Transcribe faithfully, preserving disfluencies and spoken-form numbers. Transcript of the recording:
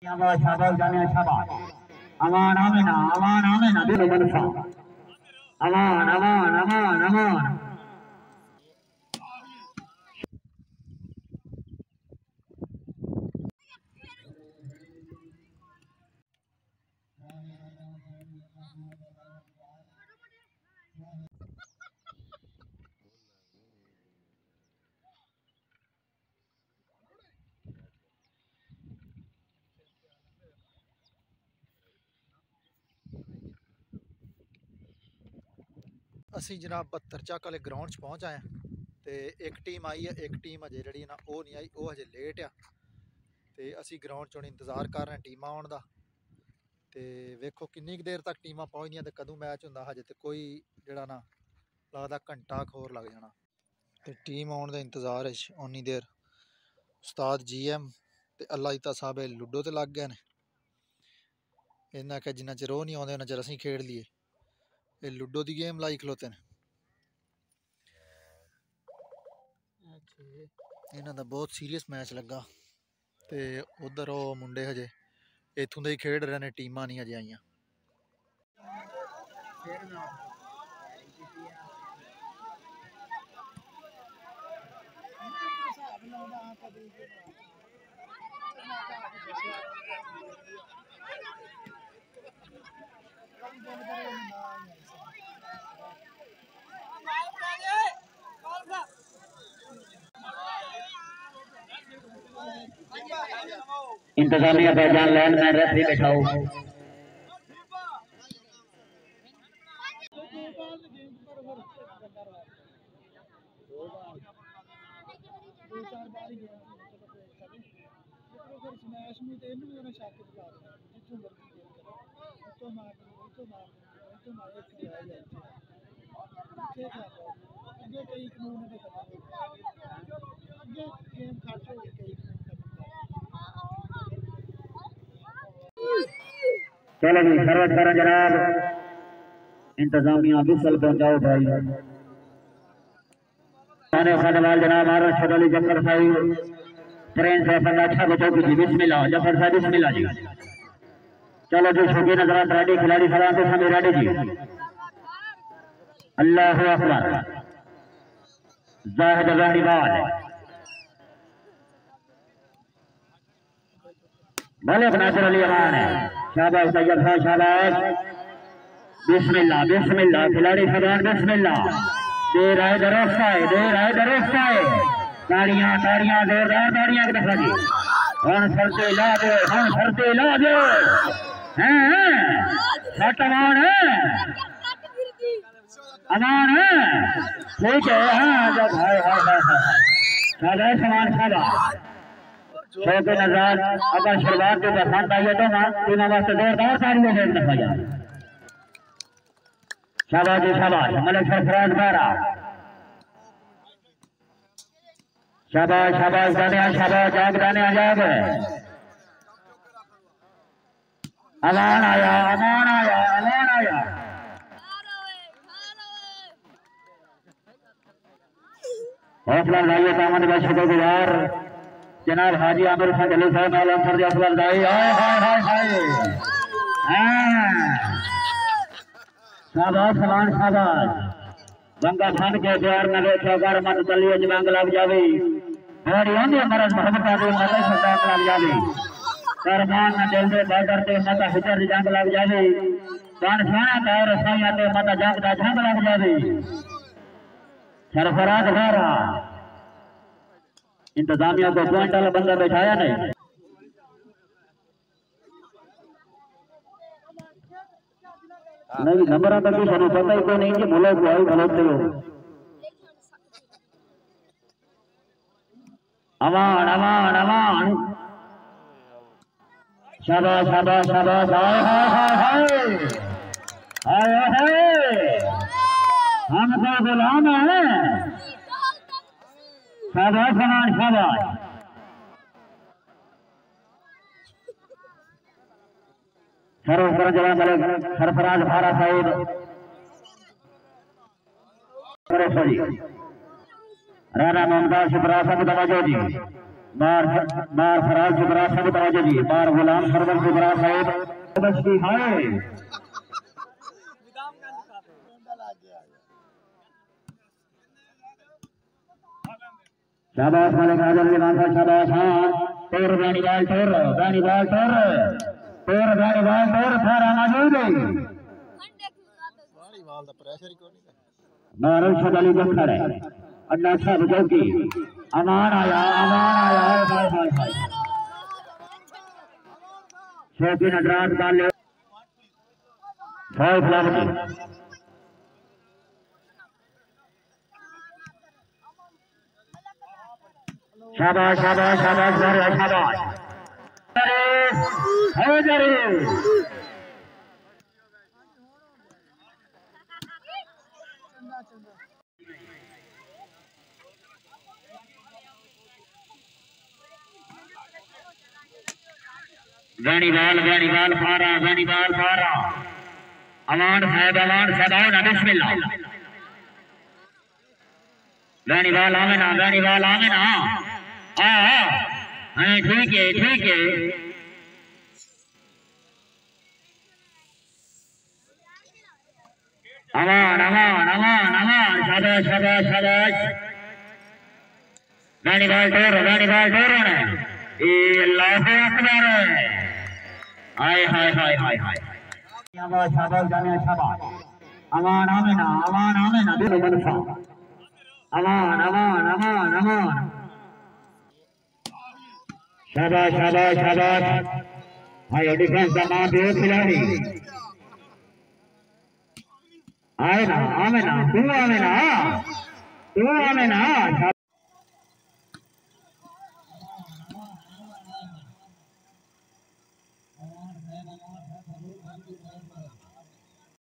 शाबाश शाबाश जाने शाबाश अमान आमिना अमान आमिना दिल मनसा अमान अमान अमान अमान ਅਸੀਂ जनाब बहत्तर ਚੱਕ वाले ग्राउंड 'ਚ पहुँच आए तो एक टीम आई है एक टीम अजे जी ना वो नहीं आई वो हजे लेट आ तो असी ग्राउंड 'चों इंतज़ार कर रहे हैं टीमां आउण दा तो वेखो किन्नी देर तक टीमां पहुँचदियां तो कदों मैच हुंदा हजे तो कोई जिहड़ा ना लगदा घंटा होर लग जाना तो टीम आउण दे इंतज़ार च उन्नी देर उस्ताद जी एम ते अल्लाह दिता साहब लूडो ते लग गए ने इन्ना कि जिन्ना चिर ओह् नहीं आउंदे उन्ना चिर असीं खेड लईए ये लूडो की गेम लाई खलोते हैं इन्हां दा बहुत सीरियस मैच लगा तो उधर वो मुंडे हजे इत्थों दे ही खेड रहे ने टीमां नहीं हजे आईयां इंतजामिया पहचान लैन में रेफरी बैठाओ चलो जी शरबत करो जनाब इंतजामिया बिसल पहुंचाओ भाई खदवाल जनाब आर अली जफर साहिब ट्रेन से पंद्रह अच्छा बच्चों की बिस्मिल्लाह जफर साहब बिस्मिल्लाह जी चलो जी शौकीन नजरात रेडी खिलाड़ी सलाम तो समय रेडी जी अल्लाह अकबर जाहिद जहरीवाल भले नासिर अली अमान है शाबाश तैयब खान शाबाश बिस्मिल्लाह बिस्मिल्लाह खिलाड़ी फरमान बिस्मिल्लाह दे रहे दरोस्ता है दे रहे दरोस्ता है ताड़ियां ताड़ियां जोरदार ताड़ियां की तरफ जी हम सरते ला दो हम सरते ला दो हैं सट अमान है अमान है ठीक है हाँ जब हाय हाय हाय शाबाश समान शाबाश शौक नजर अगर शुरुआत जो पसंद आई है तो ना टीम वास्ते जोरदार ताड़ियां से दफा जाए शाबाश जी शाबाश मलिक सरफराज बारा शाबाश शाबाश दानिया शाबाश जाग दानिया जाग अमान आया अमान आया अमान आया हौसला लाइए दामन का शुक्रगुजार जनाब हाजी आमिर खान अली साहब आलम फर्ज अफजल दाई हाय हाय हाय हाय शाबाश समान शाबाश बंगा खान के प्यार न देखो घर मत चलिए जंग लग जावे बड़ी आंधी मरज मोहब्बत आदि मत सदा लग जावे करमान न दिल दे बॉर्डर ते मत हिजर जंग लग जावे कान साना का रसाया ते मत जंग दा जंग लग जावे सरफराज भारा इंतजामिया को पॉइंट वाला बंदा बैठाया नहीं नहीं नंबर आता कुछ हमें पता ही तो नहीं कि भूलो को आई भलोते हो अमान अमान अमान शाबाश शाबाश शाबाश हाय हाय हाय हाय हाय हम तो गुलाम है शाबाश समान शाबाश सरोवर जवान मलिक सरफराज भारा साहिब राणा मुमताज शुक्रा सब तवज्जो जी बार बार फराज जुबरा सब तवज्जो जी बार गुलाम सरवर जुबरा साहब बस्ती है शाबाश मालिक आजम के नाम पर शाबाश हाँ तोर गानी बाल तोर गानी बाल तोर तोर गानी बाल तोर थारा मौजूद है वाली वाल दा प्रेशर ही कोई नहीं नारुशद अली जखर है अन्ना साहब चौकी अमान आया अमान आया हाय हाय हाय शौकीन अडराज डाल ले फाइव लाख शाबाश शाबाश शाबाश शाबाश अरे जरे गणिवाल गणिवाल फारा गणिवाल फारा अमान साहब अमान साहब आओ ना बिस्मिल्लाह गणिवाल आवे ना गणिवाल आवे ना आ हाँ ठीक है ठीक है अमान अमान अमान अमान शाबाश शाबाश शाबाश गणिवाल टोरो गणिवाल टोरो ने अल्लाह अकबर हाय हाय हाय हाय हाय शाबाश शाबाश जाने शाबाश अमान आमेना अमान आमेना दिल मनफा अमान अमान अमान अमान शाबाश शाबाश शाबाश हाय डिफेंस का नाम दे खिलाड़ी आए ना आमेना तू आमेना तू आमेना